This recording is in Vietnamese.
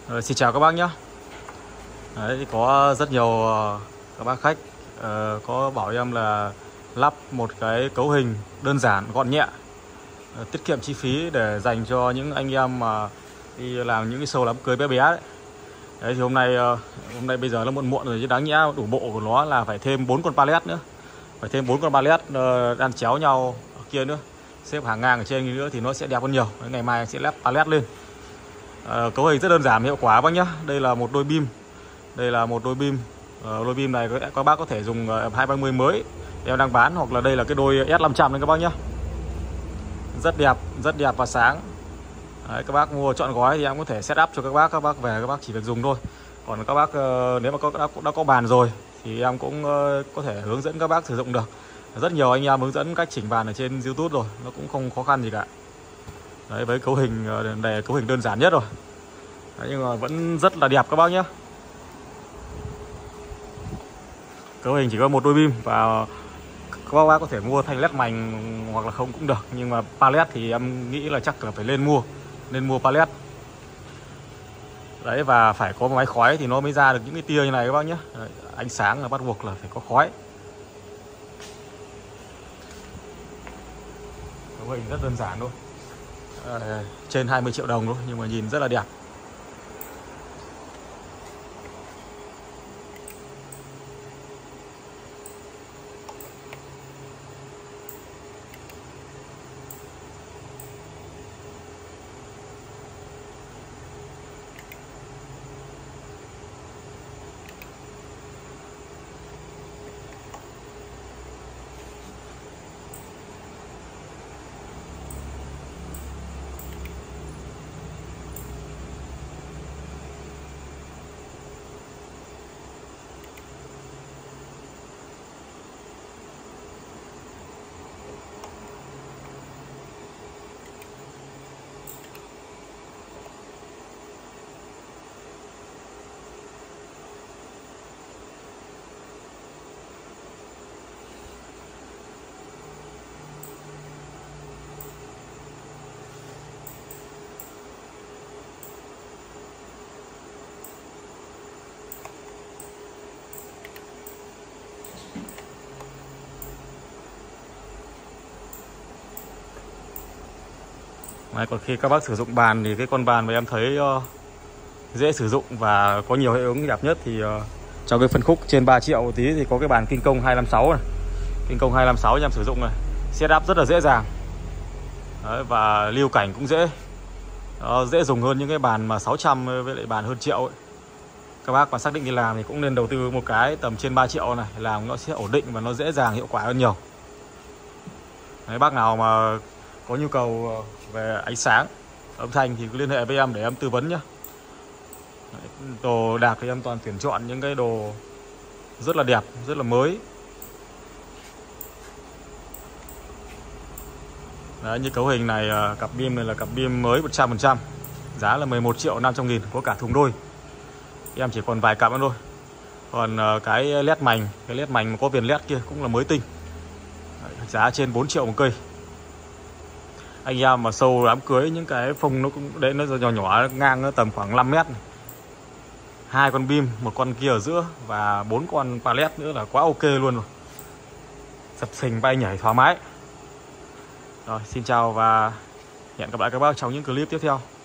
Xin chào các bác nhé. Đấy, có rất nhiều các bác khách có bảo em là lắp một cái cấu hình đơn giản gọn nhẹ, tiết kiệm chi phí để dành cho những anh em mà đi làm những cái show đám cưới bé bé đấy. Đấy thì hôm nay bây giờ nó muộn muộn rồi, chứ đáng nhẽ đủ bộ của nó là phải thêm 4 con pallet nữa, phải thêm 4 con pallet đan chéo nhau ở kia nữa, xếp hàng ngang ở trên nữa thì nó sẽ đẹp hơn nhiều. Ngày mai sẽ lắp pallet lên. Cấu hình rất đơn giản, hiệu quả bác nhá. Đây là một đôi beam, đây là một đôi beam. Đôi beam này các bác có thể dùng 230 mới em đang bán, hoặc là đây là cái đôi S500 đấy các bác nhá. Rất đẹp và sáng. Đấy, các bác mua chọn gói thì em có thể set up cho các bác về các bác chỉ việc dùng thôi. Còn các bác nếu mà đã có bàn rồi thì em cũng có thể hướng dẫn các bác sử dụng được. Rất nhiều anh em hướng dẫn cách chỉnh bàn ở trên YouTube rồi, nó cũng không khó khăn gì cả. Đấy, với cấu hình này, cấu hình đơn giản nhất rồi. Đấy, nhưng mà vẫn rất là đẹp các bác nhé. Cấu hình chỉ có một đôi beam và các bác có thể mua thanh led mành hoặc là không cũng được, nhưng mà pallet thì em nghĩ là chắc là phải nên mua pallet. Đấy, và phải có máy khói thì nó mới ra được những cái tia như này các bác nhé. Đấy, ánh sáng là bắt buộc là phải có khói. Cấu hình rất đơn giản thôi. Trên 20 triệu đồng thôi, nhưng mà nhìn rất là đẹp. Đấy, còn khi các bác sử dụng bàn thì cái con bàn mà em thấy dễ sử dụng và có nhiều hiệu ứng đẹp nhất thì trong cái phân khúc trên 3 triệu một tí thì có cái bàn King Kong 256 này. King Kong 256 em sử dụng này, setup rất là dễ dàng. Đấy, và lưu cảnh cũng dễ dùng hơn những cái bàn mà 600 với lại bàn hơn triệu ấy. Các bác mà xác định đi làm thì cũng nên đầu tư một cái tầm trên 3 triệu này, làm nó sẽ ổn định và nó dễ dàng, hiệu quả hơn nhiều. Đấy, bác nào mà có nhu cầu về ánh sáng, âm thanh thì cứ liên hệ với em để em tư vấn nhé. Đồ đạc thì em toàn tuyển chọn những cái đồ rất là đẹp, rất là mới. Đấy, như cấu hình này, cặp beam này là cặp beam mới 100%, giá là 11.500.000, có cả thùng đôi. Em chỉ còn vài cặp nữa thôi. Còn cái led mành, mà có viền led kia cũng là mới tinh. Đấy, giá trên 4 triệu một cây. Anh em mà show đám cưới những cái phông nó cũng đấy, nó nhỏ nhỏ ngang nó tầm khoảng 5 mét này. 2 con beam, một con kia ở giữa và 4 con pallet nữa là quá ok luôn rồi. Sập sình bay nhảy thoải mái. Rồi, xin chào và hẹn gặp lại các bác trong những clip tiếp theo.